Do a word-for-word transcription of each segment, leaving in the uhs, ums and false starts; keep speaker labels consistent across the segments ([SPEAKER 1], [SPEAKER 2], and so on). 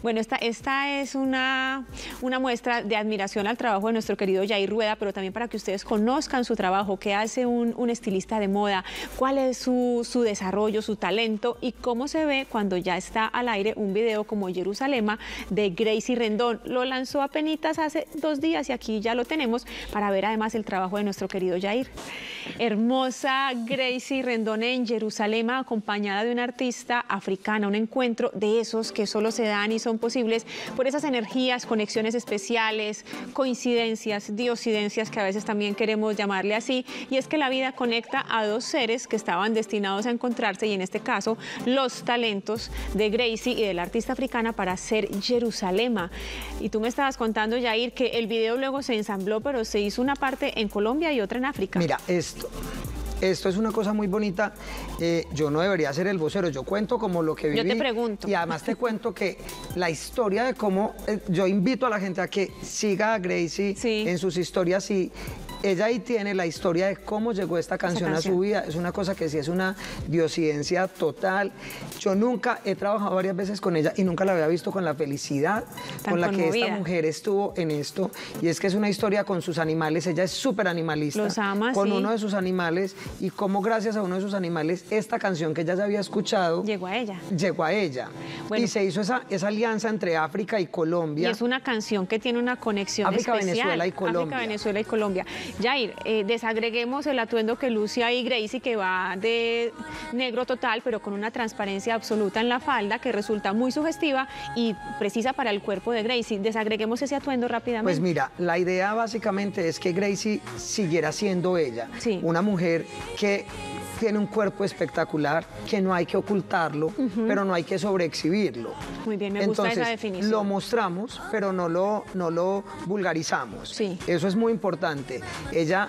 [SPEAKER 1] Bueno, esta, esta es una, una muestra de admiración al trabajo de nuestro querido Yair Rueda, pero también para que ustedes conozcan su trabajo, qué hace un, un estilista de moda, cuál es su, su desarrollo, su talento y cómo se ve cuando ya está al aire un video como Jerusalema de Gracie Rendón. Lo lanzó apenas hace dos días y aquí ya lo tenemos para ver además el trabajo de nuestro querido Yair. Hermosa Gracie Rendón en Jerusalema, acompañada de una artista africana, un encuentro de esos que solo se dan y son posibles por esas energías, conexiones especiales, coincidencias, diosidencias, que a veces también queremos llamarle así, y es que la vida conecta a dos seres que estaban destinados a encontrarse, y en este caso los talentos de Gracie y de la artista africana para hacer Jerusalema. Y tú me estabas contando, Yair, que el video luego se ensambló, pero se hizo una parte en Colombia y otra en África.
[SPEAKER 2] Mira, esto... Esto es una cosa muy bonita. Eh, yo no debería ser el vocero, yo cuento como lo que viví.
[SPEAKER 1] Yo te pregunto.
[SPEAKER 2] Y además te cuento que la historia de cómo... Eh, yo invito a la gente a que siga a Gracie sí. en sus historias y ella ahí tiene la historia de cómo llegó esta canción, canción a su vida. Es una cosa que sí es una diosidencia total. Yo nunca he trabajado varias veces con ella y nunca la había visto con la felicidad Tan con la conmovida. que esta mujer estuvo en esto. Y es que es una historia con sus animales. Ella es súper animalista.
[SPEAKER 1] Los ama,
[SPEAKER 2] Con
[SPEAKER 1] sí.
[SPEAKER 2] uno de sus animales y cómo gracias a uno de sus animales esta canción que ella ya había escuchado
[SPEAKER 1] llegó a ella.
[SPEAKER 2] Llegó a ella. Bueno, y se hizo esa, esa alianza entre África y Colombia.
[SPEAKER 1] Y es una canción que tiene una conexión
[SPEAKER 2] África,
[SPEAKER 1] especial.
[SPEAKER 2] Venezuela y Colombia.
[SPEAKER 1] África, Venezuela y Colombia. Yair, eh, desagreguemos el atuendo que luce ahí Gracie, que va de negro total, pero con una transparencia absoluta en la falda, que resulta muy sugestiva y precisa para el cuerpo de Gracie. Desagreguemos ese atuendo rápidamente.
[SPEAKER 2] Pues mira, la idea básicamente es que Gracie siguiera siendo ella.
[SPEAKER 1] Sí.
[SPEAKER 2] Una mujer que tiene un cuerpo espectacular, que no hay que ocultarlo, uh-huh. pero no hay que sobreexhibirlo.
[SPEAKER 1] Muy bien, me gusta
[SPEAKER 2] Entonces,
[SPEAKER 1] esa definición.
[SPEAKER 2] Lo mostramos, pero no lo, no lo vulgarizamos.
[SPEAKER 1] Sí.
[SPEAKER 2] Eso es muy importante. Ella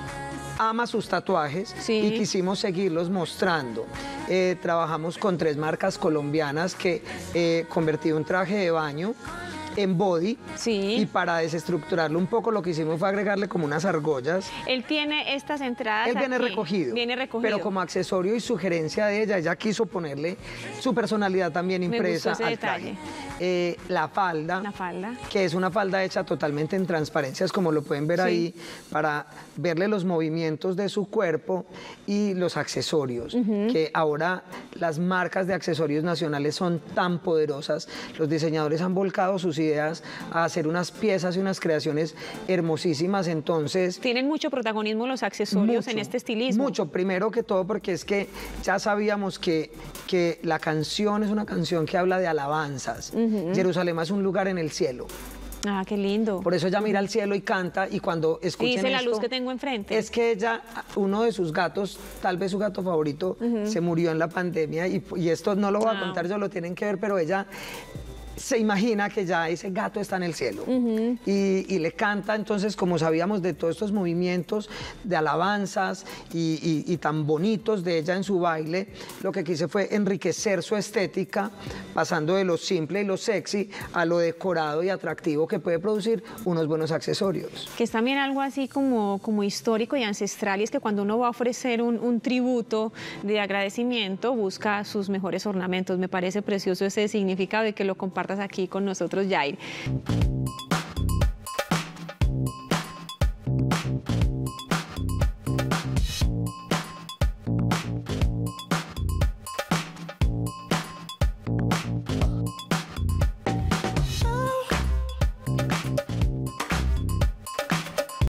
[SPEAKER 2] ama sus tatuajes sí. y quisimos seguirlos mostrando. Eh, trabajamos con tres marcas colombianas que eh, convertí un traje de baño en body
[SPEAKER 1] sí.
[SPEAKER 2] y para desestructurarlo un poco lo que hicimos fue agregarle como unas argollas.
[SPEAKER 1] Él tiene estas entradas
[SPEAKER 2] Él viene
[SPEAKER 1] aquí.
[SPEAKER 2] recogido,
[SPEAKER 1] viene recogido,
[SPEAKER 2] pero como accesorio y sugerencia de ella, ella quiso ponerle su personalidad también impresa al traje. Eh, la falda,
[SPEAKER 1] la falda,
[SPEAKER 2] que es una falda hecha totalmente en transparencias, como lo pueden ver sí. ahí, para verle los movimientos de su cuerpo y los accesorios, uh-huh. que ahora las marcas de accesorios nacionales son tan poderosas, los diseñadores han volcado sus ideas a hacer unas piezas y unas creaciones hermosísimas, entonces...
[SPEAKER 1] Tienen mucho protagonismo los accesorios
[SPEAKER 2] mucho,
[SPEAKER 1] en este estilismo.
[SPEAKER 2] Mucho, primero que todo porque es que ya sabíamos que, que la canción es una canción que habla de alabanzas. Uh-huh. Jerusalema es un lugar en el cielo.
[SPEAKER 1] Ah, qué lindo.
[SPEAKER 2] Por eso ella mira al cielo y canta, y cuando escuchen
[SPEAKER 1] dice la
[SPEAKER 2] esto,
[SPEAKER 1] luz que tengo enfrente.
[SPEAKER 2] Es que ella, uno de sus gatos, tal vez su gato favorito, uh-huh. se murió en la pandemia, y, y esto no lo voy a contar, yo lo tienen que ver, pero ella se imagina que ya ese gato está en el cielo uh-huh. y, y le canta. Entonces, como sabíamos de todos estos movimientos de alabanzas y, y, y tan bonitos de ella en su baile, lo que quise fue enriquecer su estética, pasando de lo simple y lo sexy a lo decorado y atractivo que puede producir unos buenos accesorios.
[SPEAKER 1] Que es también algo así como, como histórico y ancestral, y es que cuando uno va a ofrecer un, un tributo de agradecimiento, busca sus mejores ornamentos. Me parece precioso ese significado y que lo compartas aquí con nosotros, Yair.